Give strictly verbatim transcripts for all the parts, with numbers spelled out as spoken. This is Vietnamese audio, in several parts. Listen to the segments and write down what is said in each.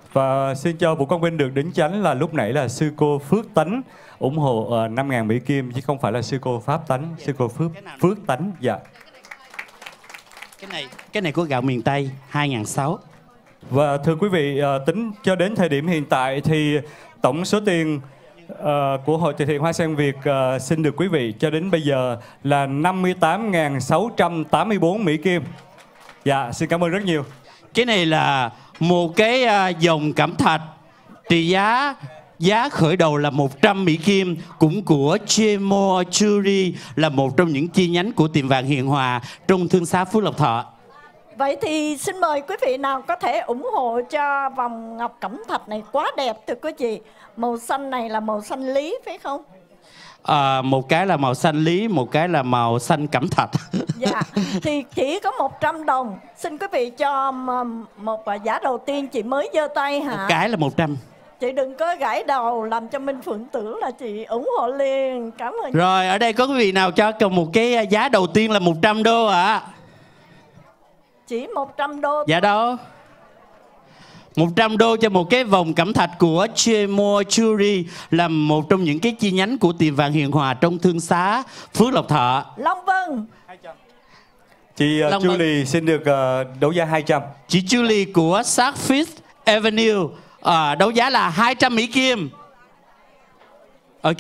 Và xin cho Vũ Quang Vinh được đính chánh là lúc nãy là sư cô Phước Tánh ủng hộ uh, năm ngàn Mỹ Kim chứ không phải là sư cô Pháp Tánh, sư cô Phước Phước Tánh. Dạ. Cái này cái này của gạo miền Tây hai ngàn sáu. Và thưa quý vị, uh, tính cho đến thời điểm hiện tại thì tổng số tiền uh, của Hội Từ thiện Hoa Sen Việt uh, xin được quý vị cho đến bây giờ là năm mươi tám nghìn sáu trăm tám mươi tư Mỹ Kim. Dạ, xin cảm ơn rất nhiều. Cái này là một cái uh, dòng cẩm thạch trị giá giá khởi đầu là một trăm Mỹ Kim, cũng của Chemo Jewelry, là một trong những chi nhánh của tiệm vàng Hiền Hòa trong thương xá Phước Lộc Thọ. Vậy thì xin mời quý vị nào có thể ủng hộ cho vòng ngọc cẩm thạch này, quá đẹp thưa quý vị. Màu xanh này là màu xanh lý phải không? À, một cái là màu xanh lý, một cái là màu xanh cẩm thạch. Dạ, thì chỉ có một trăm đồng. Xin quý vị cho một giá đầu tiên, chị mới giơ tay hả? Một cái là một trăm. Chị đừng có gãi đầu làm cho Minh Phượng tưởng là chị ủng hộ liền. Cảm ơn. Rồi, ở đây có quý vị nào cho một cái giá đầu tiên là một trăm đô ạ? À? Chỉ một trăm đô. Dạ đâu? một trăm đô cho một cái vòng cẩm thạch của Chemo Jewelry, là một trong những cái chi nhánh của tiệm vàng Hiền Hòa trong thương xá Phước Lộc Thọ. Long Vân. Chị uh, Julie xin được uh, đấu giá hai trăm. Chị Julie của South Fifth Avenue uh, đấu giá là hai trăm Mỹ Kim. Ok.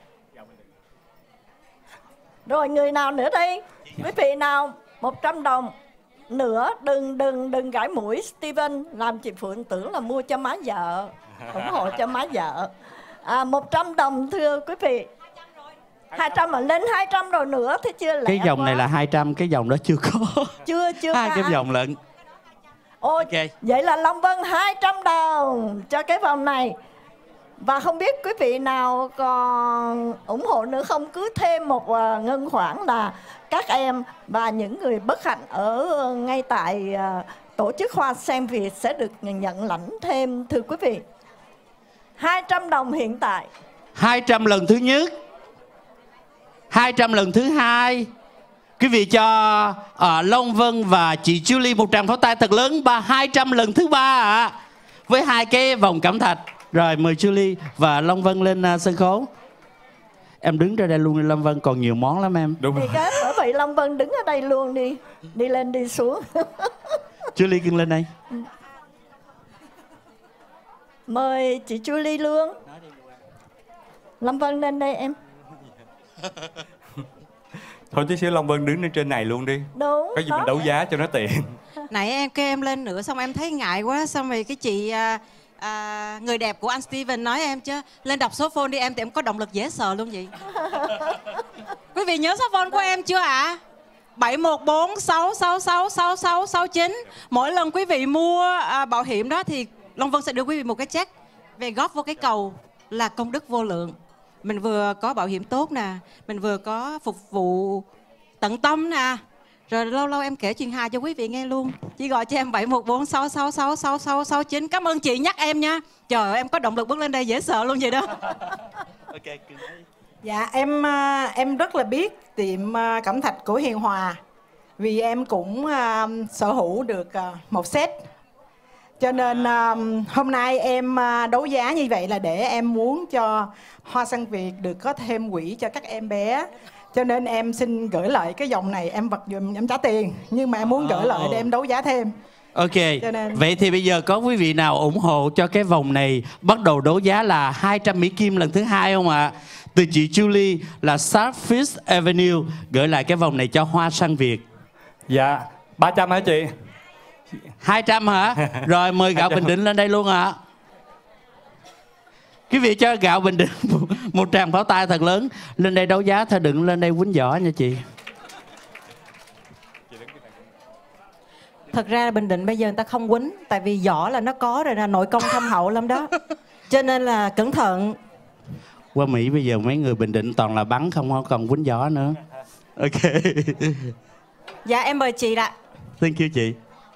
Rồi người nào nữa đây? Quý vị nào một trăm đồng nữa, đừng đừng đừng gãi mũi Steven, làm chị Phượng tưởng là mua cho má vợ, ủng hộ cho má vợ. À, một trăm đồng thưa quý vị. hai trăm mà lên hai trăm rồi nữa thì chưa lẽ. Cái dòng quá. này là hai trăm, cái dòng đó chưa có. Chưa chưa hai cả. cái dòng lận. Ôi, okay. Vậy là Long Vân hai trăm đồng cho cái vòng này. Và không biết quý vị nào còn ủng hộ nữa không, cứ thêm một uh, ngân khoản là các em và những người bất hạnh ở uh, ngay tại uh, tổ chức Hoa Sen Việt sẽ được nhận lãnh thêm thưa quý vị. hai trăm đồng hiện tại. hai trăm lần thứ nhất, hai trăm lần thứ hai. Quý vị cho uh, Long Vân và chị Julie một tràng pháo tay thật lớn. Và hai trăm lần thứ ba ạ, à, với hai cái vòng cẩm thạch. Rồi mời Julie và Long Vân lên uh, sân khấu. Em đứng ra đây luôn đi Long Vân, còn nhiều món lắm em. Đúng rồi. Thì cái bởi vậy Long Vân đứng ở đây luôn đi. Đi lên đi xuống. Julie cưng lên đây. Mời chị Julie luôn. Long Vân lên đây em. Thôi tí xíu Long Vân đứng lên trên này luôn đi. Đúng. Có gì mình đấu giá cho nó tiện. Nãy em kêu em lên nữa xong em thấy ngại quá. Xong rồi cái chị à, à, người đẹp của anh Steven nói em chứ lên đọc số phone đi em, thì em có động lực dễ sợ luôn vậy. Quý vị nhớ số phone của em chưa ạ? À? bảy một bốn sáu sáu sáu sáu sáu sáu chín. Mỗi lần quý vị mua à, bảo hiểm đó thì Long Vân sẽ đưa quý vị một cái check về góp vô cái cầu là công đức vô lượng. Mình vừa có bảo hiểm tốt nè, mình vừa có phục vụ tận tâm nè. Rồi lâu lâu em kể chuyện hài cho quý vị nghe luôn. Chị gọi cho em bảy một bốn sáu sáu sáu sáu sáu sáu chín. Cảm ơn chị nhắc em nha. Trời ơi, em có động lực bước lên đây dễ sợ luôn vậy đó. Ok. Dạ em em rất là biết tiệm cẩm thạch của Hiền Hòa, vì em cũng uh, sở hữu được uh, một set. Cho nên uh, hôm nay em uh, đấu giá như vậy là để em muốn cho Hoa Sen Việt được có thêm quỹ cho các em bé. Cho nên em xin gửi lại cái dòng này, em vật dùm em trả tiền, nhưng mà em muốn gửi lại để em đấu giá thêm. Ok, nên... vậy thì bây giờ có quý vị nào ủng hộ cho cái vòng này bắt đầu đấu giá là hai trăm Mỹ Kim lần thứ hai không ạ? À? Từ chị Julie là South Fifth Avenue gửi lại cái vòng này cho Hoa Sen Việt. Dạ, ba trăm hả chị? hai trăm hả? Rồi mời Gạo Bình Định lên đây luôn ạ. À. Quý vị cho Gạo Bình Định một tràng pháo tay thật lớn. Lên đây đấu giá thôi, đừng lên đây quýnh võ nha chị. Thật ra Bình Định bây giờ người ta không quýnh, tại vì võ là nó có rồi, là nội công thâm hậu lắm đó. Cho nên là cẩn thận. Qua Mỹ bây giờ mấy người Bình Định toàn là bắn không, không còn quýnh võ nữa. Ok. Dạ em mời chị ạ. Thank you chị.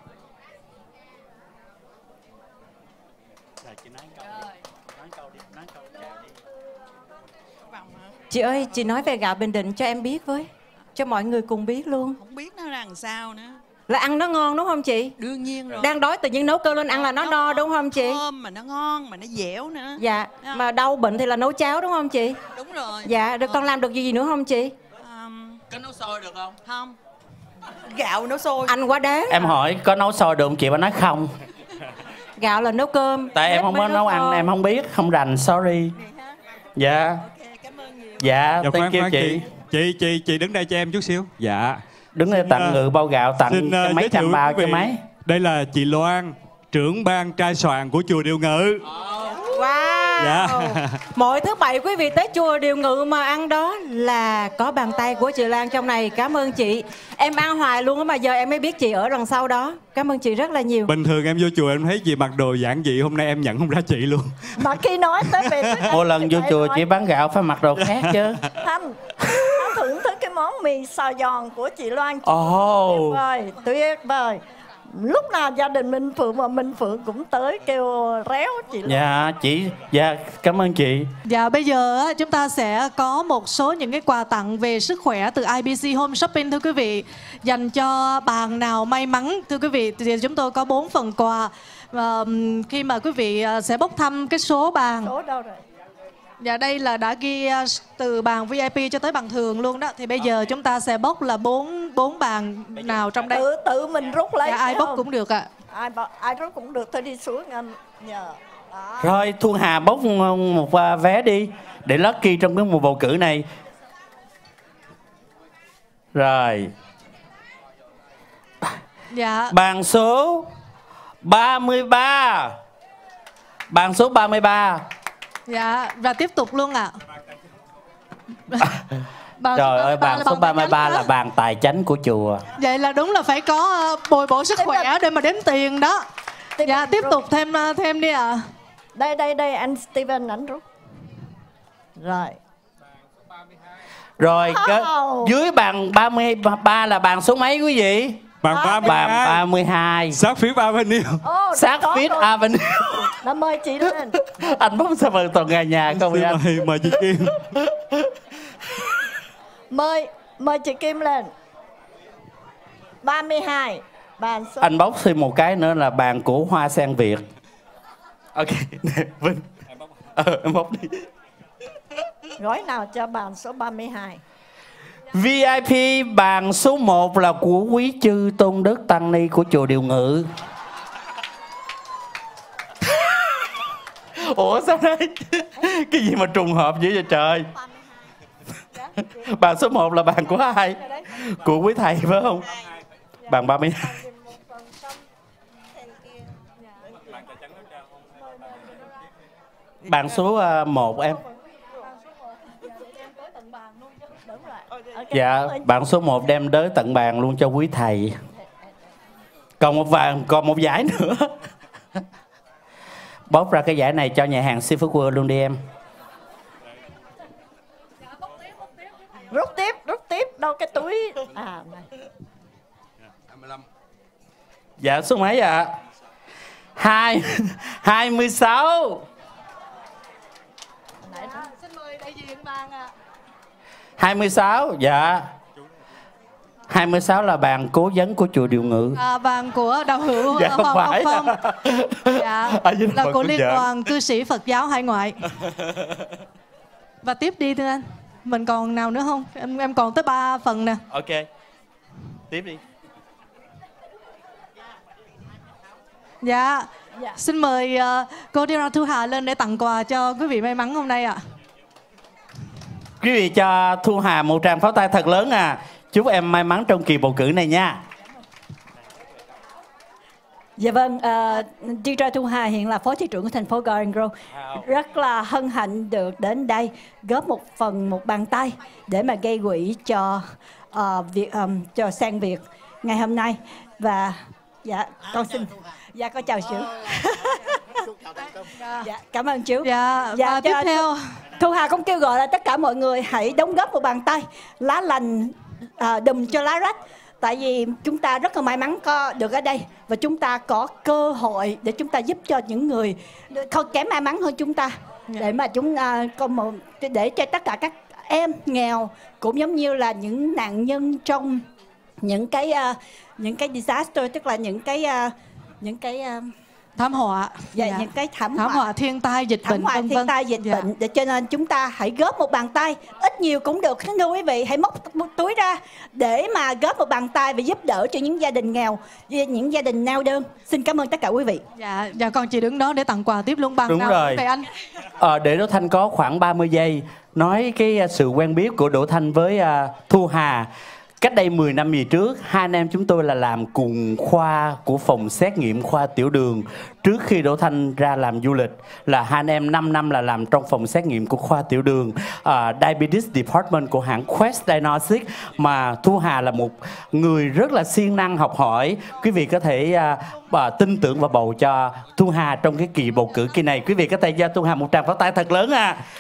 Chị ơi, chị nói về Gạo Bình Định cho em biết với, cho mọi người cùng biết luôn. Không biết nó ra làm sao nữa. Là ăn nó ngon đúng không chị? Đương nhiên rồi. Đang đói tự nhiên nấu cơm lên ăn là nó no đúng không chị? Thơm mà nó ngon mà nó dẻo nữa. Dạ. Mà đau bệnh thì là nấu cháo đúng không chị? Đúng rồi. Dạ. Được, con làm được gì nữa không chị? Um, Có nấu xôi được không? không. Gạo nấu xôi. Anh quá đáng. Em hỏi có nấu xôi được không chị? Bà nói không. Gạo là nấu cơm. Tại em Bếp không mới có nấu ăn, cơm. em không biết, không rành, sorry. Dạ. Dạ, Dạ, thank khoan, you khoan, chị. chị chị chị đứng đây cho em chút xíu. Dạ. Đứng đây tặng uh, ngự bao gạo, tặng xin, uh, cho mấy giới thiệu trăm bao quý cho vị, mấy. Đây là chị Loan, trưởng ban trai soạn của chùa Điều Ngự. Wow. Dạ. Mỗi thứ bảy quý vị tới chùa Điều Ngự mà ăn đó là có bàn tay của chị Lan trong này. Cảm ơn chị. Em ăn hoài luôn á mà giờ em mới biết chị ở đằng sau đó. Cảm ơn chị rất là nhiều. Bình thường em vô chùa em thấy chị mặc đồ giản dị, hôm nay em nhận không ra chị luôn. Mà khi nói tới về thức ăn Mỗi lần thì vô phải chùa nói, chị bán gạo phải mặc đồ khác chứ. Thanh, nó thưởng thức cái món mì xào giòn của chị Loan. Ồ. Tuyệt vời, tuyệt vời. Lúc nào gia đình Minh Phượng và Minh Phượng cũng tới kêu réo chị Loan. Dạ chị, dạ cảm ơn chị. Dạ bây giờ á, chúng ta sẽ có một số những cái quà tặng về sức khỏe từ i bê xê Home Shopping thưa quý vị, dành cho bạn nào may mắn thưa quý vị. Thì chúng tôi có bốn phần quà và ừm, khi mà quý vị à, sẽ bốc thăm cái số bàn. Số đâu rồi? Dạ đây là đã ghi à, từ bàn vi ai pi cho tới bàn thường luôn đó. Thì bây giờ chúng ta sẽ bốc là bốn bốn bàn nào trong đây. Tự tự mình rút lấy. Dạ, ai phải bốc không? cũng được ạ. Ai bốc- ai rút cũng được, thôi đi xuống anh nhờ. Đó. Rồi Thu Hà bốc một à, vé đi để lucky trong cái mùa bầu cử này. Rồi. Dạ. Bàn số ba mươi ba. Bàn số ba mươi ba. Dạ và tiếp tục luôn ạ. Bàn Trời số ơi, bàn số ba mươi ba chánh là đó. bàn tài chánh của chùa. Vậy là đúng là phải có ờ, bồi bổ sức Tiếp khỏe tục. để mà đếm tiền đó. Tiếp Dạ tục tiếp rút. tục thêm ờ, thêm đi ạ. Đây đây đây anh Steven ảnh rút. Rồi. Rồi cái, Wow. dưới bàn ba mươi ba là bàn số mấy quý vị? Bàn ba mươi Bàn hai, ba mươi hai. sát phía Avenue. Ô, Sát có Fifth rồi. Avenue. Nó mời chị lên. Anh bốc sao mà toàn gà nhà không vậy Xin anh? mời, mời chị Kim. Mời mời chị Kim lên. ba mươi hai. Bàn số. Anh bốc thêm một cái nữa là bàn của Hoa Sen Việt. Ok, nè, Vinh. Ờ, em bốc đi. Gói nào cho bàn số ba mươi hai. vi ai pi bàn số một là của quý chư Tôn Đức Tăng Ni của chùa Điều Ngự. Ủa sao đây? Cái gì mà trùng hợp dữ vậy trời? Bàn số một là bàn của ai? Của quý thầy phải không? Bàn ba mươi hai. Bàn số một em. Dạ, bạn số một đem tới tận bàn luôn cho quý thầy. Còn một vàng, còn một giải nữa. Bóp ra cái giải này cho nhà hàng Seafood World luôn đi em. Rút tiếp, rút tiếp. Đâu cái túi. À này. Dạ số mấy ạ? À? Hai, hai mươi sáu. Xin mời đại diện bàn ạ. hai mươi sáu, dạ. hai mươi sáu là bàn cố vấn của chùa Điều Ngự. À, bàn của đạo hữu Dạ ờ, không Hoàng phải. Ngọc Phong. Dạ, À, với là Phật của cũng Liên giỡn. đoàn cư sĩ Phật giáo hải ngoại. Và tiếp đi thưa anh. Mình còn nào nữa không? Em em còn tới ba phần nè. Ok. Tiếp đi. Dạ. Dạ. Xin mời uh, cô Dira Thu Hà lên để tặng quà cho quý vị may mắn hôm nay ạ. Quý vị cho Thu Hà một tràng pháo tay thật lớn à. Chúc em may mắn trong kỳ bầu cử này nha. Dạ vâng, uh, Dira Thu Hà hiện là phó thị trưởng của thành phố Garden Grove. Rất là hân hạnh được đến đây góp một phần, một bàn tay để mà gây quỹ cho uh, việc um, cho Sang Việt ngày hôm nay. Và dạ con xin dạ con chào chú. Dạ cảm ơn chú. Dạ, và tiếp cho- theo Thu Hà cũng kêu gọi là tất cả mọi người hãy đóng góp một bàn tay lá lành à, đùm cho lá rách. Tại vì chúng ta rất là may mắn có được ở đây và chúng ta có cơ hội để chúng ta giúp cho những người không kém may mắn hơn chúng ta, để mà chúng à, có một để cho tất cả các em nghèo cũng giống như là những nạn nhân trong những cái uh, những cái disaster, tức là những cái uh, những cái uh, thảm họa, dạ, dạ. những cái thảm, thảm họa thiên tai dịch thảm bệnh, họa vân thiên vân. tai dịch Dạ. bệnh, để cho nên chúng ta hãy góp một bàn tay, ít nhiều cũng được, thưa quý vị, hãy móc một túi ra để mà góp một bàn tay và giúp đỡ cho những gia đình nghèo, những gia đình neo đơn. Xin cảm ơn tất cả quý vị. Dạ, dạ con chị đứng đó để tặng quà tiếp luôn bằng Đúng nào rồi. về anh. Ờ, để Đỗ Thanh có khoảng ba mươi giây nói cái uh, sự quen biết của Đỗ Thanh với uh, Thu Hà. Cách đây mười năm gì trước, hai anh em chúng tôi là làm cùng khoa của phòng xét nghiệm khoa tiểu đường. Trước khi Đỗ Thanh ra làm du lịch là hai anh em năm năm là làm trong phòng xét nghiệm của khoa tiểu đường, uh, Diabetes Department của hãng Quest Diagnostics. Mà Thu Hà là một người rất là siêng năng học hỏi. Quý vị có thể uh, uh, tin tưởng và bầu cho Thu Hà trong cái kỳ bầu cử kỳ này. Quý vị có thể cho Thu Hà một tràng pháo tay thật lớn à.